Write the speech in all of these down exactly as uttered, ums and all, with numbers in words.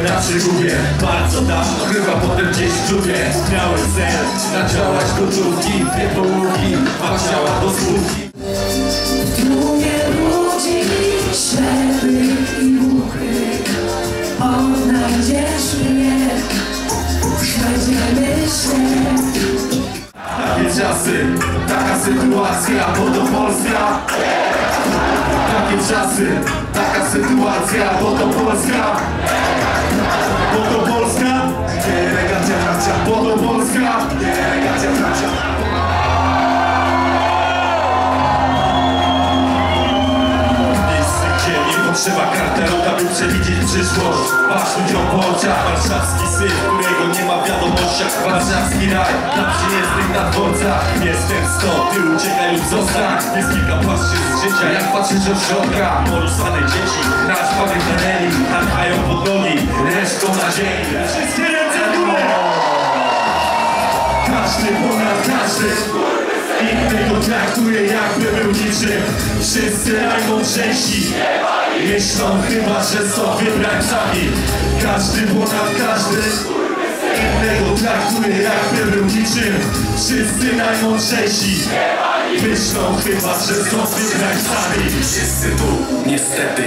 raz się gubię. Bardzo dawno, chyba potem gdzieś w klubie. Miałem cel, nadziałać gotówki. Dwie połówki, ma ciała do spółki. W tłumie ludzi, ślepy i głuchy, odnajdziesz mnie, już będziemy się. Takie czasy, taka sytuacja, bo to Polska. Takie czasy, taka sytuacja, bo to Polska. Bo to Polska, nie elegancja bracia, bo to Polska, nie elegancja bracia. Trzeba karterowa, by przewidzieć przyszłość. Patrz ludziom po oczach, warszawski syn, którego nie ma w wiadomościach. Warszawski raj, na przyjezdnych na dworcach. Jestem sto, ty uciekaj lub zostań. Jest kilka płaszczyzn z życia, jak patrzysz od środka. Porusane dzieci, na szpanych paneli, tarchają pod nogi, resztą na ziemi. Wszystkie ręce w górę! Każdy ponad każdy innego traktuje, jakby był niczym. Wszyscy najmądrzejsi myślą chyba, że są wybrańcami. Każdy ponad każdy innego traktuje, jakby był niczym. Wszyscy najmądrzejsi myślą chyba, że są wybrańcami. Wszyscy tu, niestety.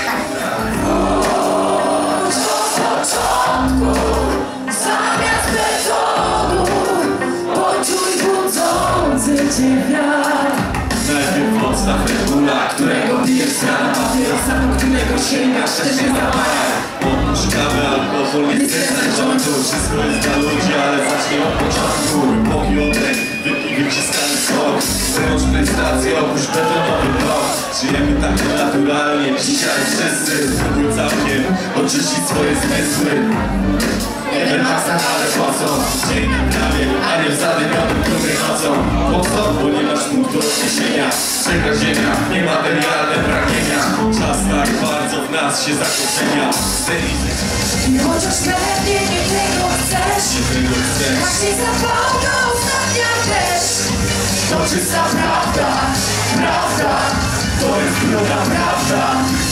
Od początku, zamiast metodu, poczuj budzący cię wiatr. Najpierw podstaw regula, którego pijesz z rana. Papierosa, do którego sięgasz, też nie zawaja. Podróż, kawę, alkohol, nie skręcaj jointu. Wszystko jest dla ludzi, ale zacznij od początku. Bogi oddech, wypij wyciskany sok. Wyłącz PlayStację, opuść betonowy blok. Żyjemy tak naturalnie, dzisiaj wszyscy. Spróbuj całkiem oczyścić swoje zmysły. Nie wiem ale po co? Dzień prawie, a nie w zadymionym klubie nocą. Po co? Bo nie masz punktu odniesienia. Czeka ziemia, niematerialne pragnienia. Czas tak bardzo w nas się zakorzenia. I chociaż pewnie nie tego chcesz, Nie tego chcesz. właśnie zapałka ostatnia też. To czysta prawda, prawda. To jest druga prawda.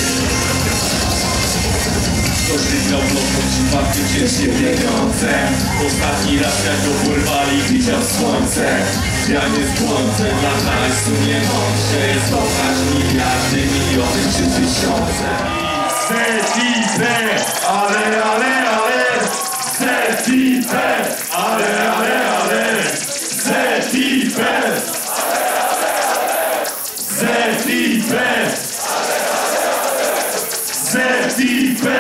Ktoś wygrał w lotu przypadkiem ciężkie pieniądze. Ostatni raz jak go porwali, widział słońce. Ja nie słońce, dla hajsu nie mądrze jest kochać miliardy, miliony czy tysiące. Z i B, ale, ale, ale. Z i B, ale, ale, ale. Z i B, Z i B, Z i B.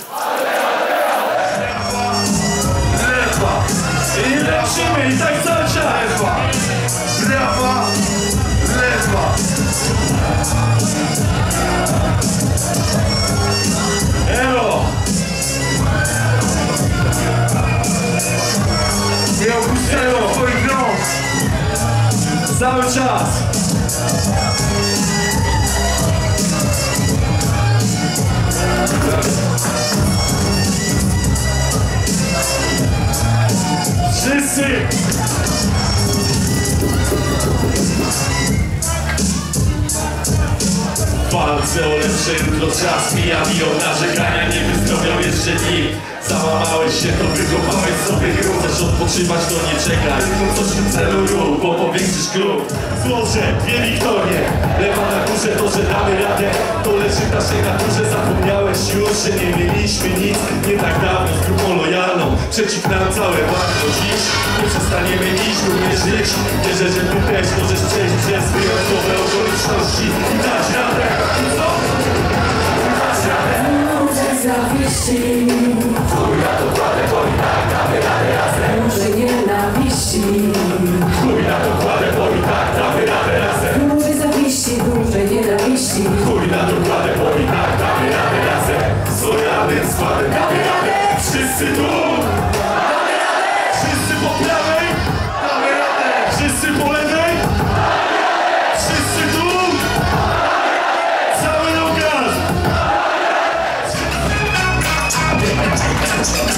I lecimy i tak cały czas. Lewa, lewa, lewa. Elo. Nie opuszczają swoich rąk. Cały czas. Wszyscy! Walce o lepsze jutro, czas mija, biją narzekania, nie wyzdrowiał jeszcze nikt. Załamałeś się, to wykopałeś sobie grób. Chcesz odpoczywać, to nie czekaj, tylko coś w tym celu rób, bo powiększysz klub. Złoże, dwie wiktorie, lewa na górze, to że damy radę. To leży w naszej naturze, zapomniałeś już, że nie mieliśmy nic nie tak dawno z grupą lojalną. Przeciw nam całe bardzo dziś, nie przestaniemy dziś również żyć. Wierzę, że ty też możesz przejść przez wyjątkowe okoliczności i dać radę. Co? Dać radę. Zawiści, chuj na to kładę, bo i tak damy radę razem. może nienawiści, Chuj na to kładę, bo i tak damy radę razem. duży zawiści, duże nienawiści. Chuj na to kładę, bo i tak damy radę razem. Złojadnym składem damy radę. Wszyscy tu! Damy radę! Wszyscy po prawej! Damy radę! Wszyscy po lewej! Damy radę! Wszyscy tu! Damy radę! Cały lokal!